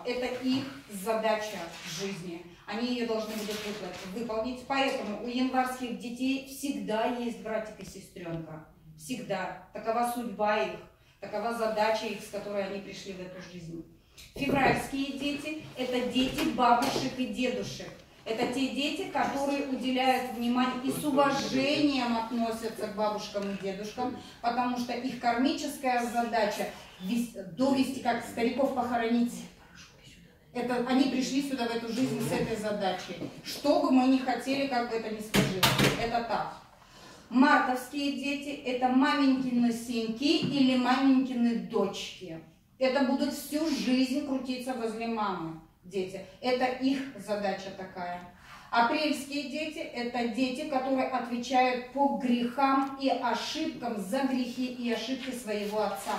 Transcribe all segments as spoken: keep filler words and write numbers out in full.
Это их задача в жизни. Они ее должны будут выполнить. Поэтому у январских детей всегда есть братик и сестренка. Всегда. Такова судьба их, такова задача их, с которой они пришли в эту жизнь. Февральские дети – это дети бабушек и дедушек. Это те дети, которые уделяют внимание и с уважением относятся к бабушкам и дедушкам, потому что их кармическая задача – довести, как стариков похоронить. Это, они пришли сюда в эту жизнь с этой задачей. Что бы мы ни хотели, как бы это ни сложилось. Это так. Мартовские дети – это маменькины сынки или маменькины дочки. Это будут всю жизнь крутиться возле мамы дети. Это их задача такая. Апрельские дети – это дети, которые отвечают по грехам и ошибкам за грехи и ошибки своего отца.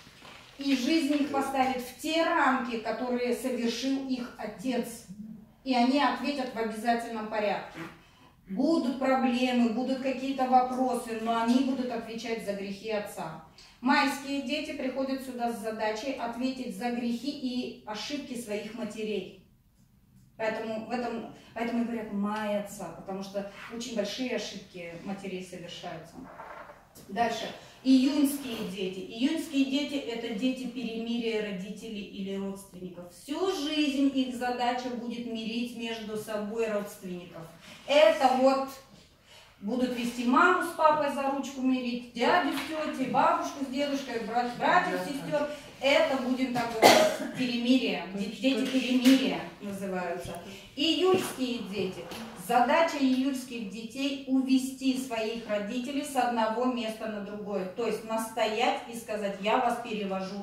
И жизнь их поставит в те рамки, которые совершил их отец. И они ответят в обязательном порядке. Будут проблемы, будут какие-то вопросы, но они будут отвечать за грехи отца. Майские дети приходят сюда с задачей ответить за грехи и ошибки своих матерей. Поэтому, в этом, поэтому и говорят маятся, потому что очень большие ошибки матерей совершаются. Дальше. Июньские дети. Июньские дети – это дети перемирия родителей или родственников. Всю жизнь их задача будет мирить между собой родственников. Это вот будут вести маму с папой за ручку мирить, дядю с тетей, бабушку с дедушкой, брат, братьев, сестер. Это будем так говорить, перемирие. Дети перемирия называются. Июльские дети. Задача июльских детей – увести своих родителей с одного места на другое. То есть настоять и сказать: я вас перевожу.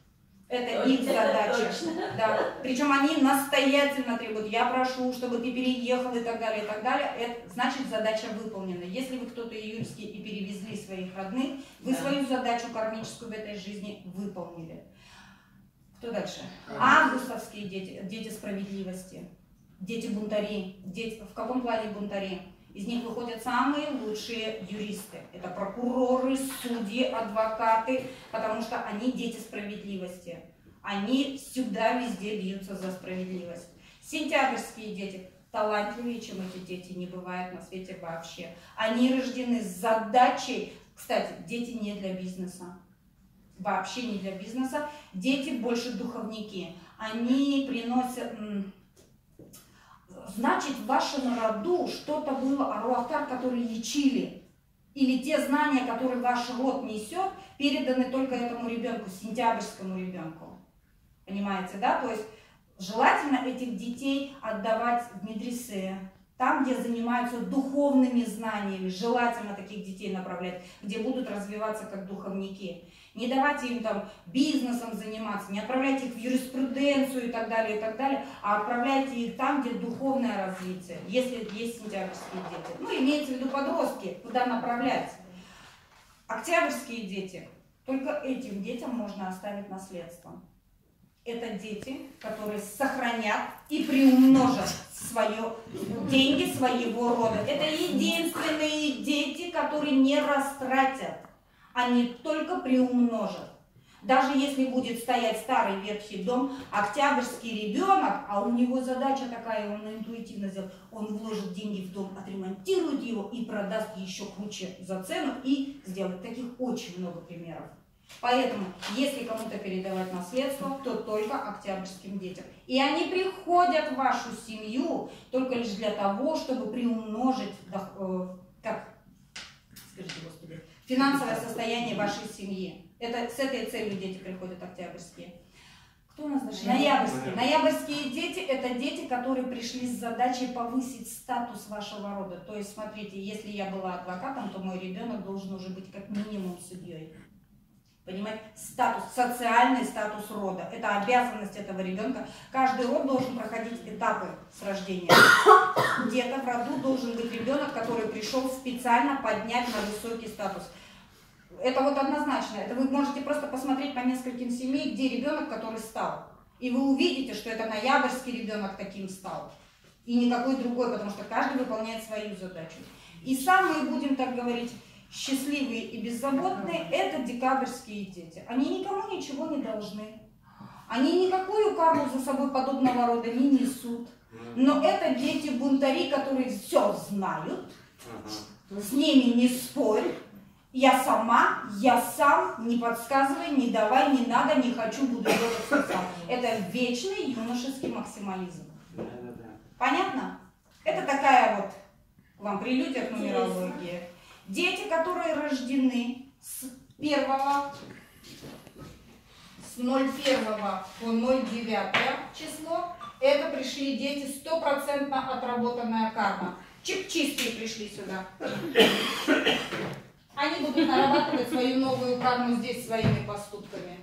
Это их задача. Да. Причем они настоятельно требуют: я прошу, чтобы ты переехал и так далее, и так далее. Это значит, задача выполнена. Если вы кто-то июльский и перевезли своих родных, вы да. свою задачу кармическую в этой жизни выполнили. Кто дальше? Августовские дети, дети справедливости. Дети бунтари. Дети, в каком плане бунтари? Из них выходят самые лучшие юристы. Это прокуроры, судьи, адвокаты, потому что они дети справедливости. Они всегда везде бьются за справедливость. Сентябрьские дети талантливее, чем эти дети, не бывает на свете вообще. Они рождены с задачей, кстати, дети не для бизнеса. Вообще не для бизнеса. Дети больше духовники. Они приносят... Значит, в вашем роду что-то было, аруахтар, который лечили. Или те знания, которые ваш род несет, переданы только этому ребенку, сентябрьскому ребенку. Понимаете, да? То есть желательно этих детей отдавать в медресе, там, где занимаются духовными знаниями. Желательно таких детей направлять, где будут развиваться как духовники. Не давайте им там бизнесом заниматься, не отправляйте их в юриспруденцию и так далее, и так далее, а отправляйте их там, где духовное развитие, если есть сентябрьские дети. Ну, имеется в виду подростки, куда направлять. Октябрьские дети, только этим детям можно оставить наследство. Это дети, которые сохранят и приумножат свое, деньги своего рода. Это единственные дети, которые не растратят. Они только приумножат. Даже если будет стоять старый ветхий дом, октябрьский ребенок, а у него задача такая, он интуитивно сделает, он вложит деньги в дом, отремонтирует его и продаст еще круче за цену и сделает. Таких очень много примеров. Поэтому, если кому-то передавать наследство, то только октябрьским детям. И они приходят в вашу семью только лишь для того, чтобы приумножить, э, как, скажите, Господи, финансовое состояние вашей семьи. Это с этой целью дети приходят октябрьские. Кто у нас дальше? Ноябрьские. Ноябрьские дети – это дети, которые пришли с задачей повысить статус вашего рода. То есть, смотрите, если я была адвокатом, то мой ребенок должен уже быть как минимум судьей. Понимаете? Статус, социальный статус рода. Это обязанность этого ребенка. Каждый род должен проходить этапы с рождения. Где-то в роду должен быть ребенок, который пришел специально поднять на высокий статус. Это вот однозначно. Это вы можете просто посмотреть по нескольким семей, где ребенок, который стал. И вы увидите, что это ноябрьский ребенок таким стал. И никакой другой, потому что каждый выполняет свою задачу. И самые, будем так говорить, счастливые и беззаботные – это декабрьские дети. Они никому ничего не должны. Они никакую карму за собой подобного рода не несут. Но это дети-бунтари, которые все знают. С ними не спорь. Я сама, я сам, не подсказывай, не давай, не надо, не хочу, буду делать все сам. Это вечный юношеский максимализм. Понятно? Это такая вот вам прелюдия к нумерологии. Дети, которые рождены с первого, с ноль первого по ноль девятое число, это пришли дети, стопроцентно отработанная карма. Чип-чистые пришли сюда. Они будут нарабатывать свою новую карму здесь своими поступками.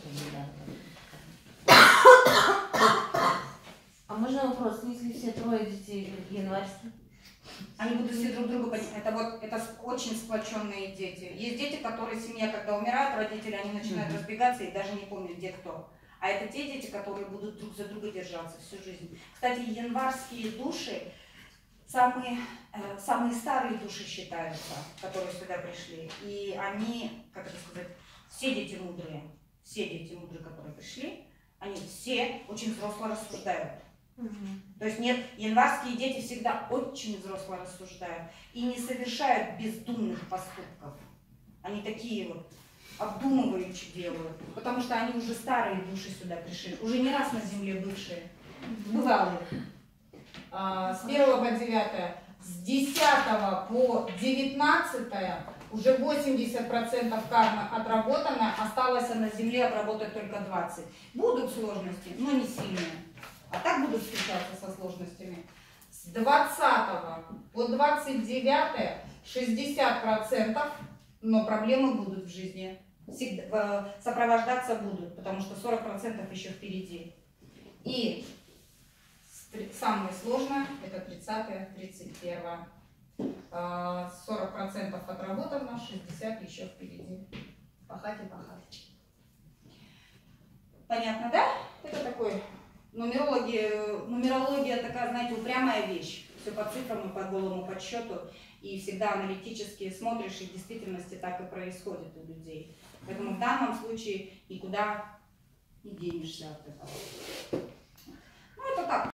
А можно вопрос, если все трое детей январские? Они будут все друг друга понимать. Это вот это очень сплоченные дети. Есть дети, которые семья, когда умирают родители, они начинают mm-hmm. разбегаться и даже не помнят, где кто. А это те дети, которые будут друг за друга держаться всю жизнь. Кстати, январские души самые, э, самые старые души считаются, которые сюда пришли. И они, как это сказать, все дети мудрые, все дети мудрые, которые пришли, они все очень взросло рассуждают. Угу. То есть нет, январские дети всегда очень взросло рассуждают и не совершают бездумных поступков. Они такие вот обдумывающие делают, потому что они уже старые души сюда пришли, уже не раз на земле бывшие, бывалые. А, с первого по девятое, с десятого по девятнадцатое уже восемьдесят процентов кармы отработана, осталось на земле отработать только двадцать процентов. Будут сложности, но не сильные. А так будут встречаться со сложностями. С двадцатого по двадцать девятое шестьдесят процентов, но проблемы будут в жизни. Всегда, сопровождаться будут, потому что сорок процентов еще впереди. И самое сложное это тридцатое, тридцать первое. сорок процентов отработано, шестьдесят процентов еще впереди. Пахать и пахать. Понятно, да? Это такой... Нумерология, нумерология такая, знаете, упрямая вещь. Все по цифрам и по голому подсчету. И всегда аналитически смотришь, и в действительности так и происходит у людей. Поэтому в данном случае никуда не денешься от этого. Ну, это так.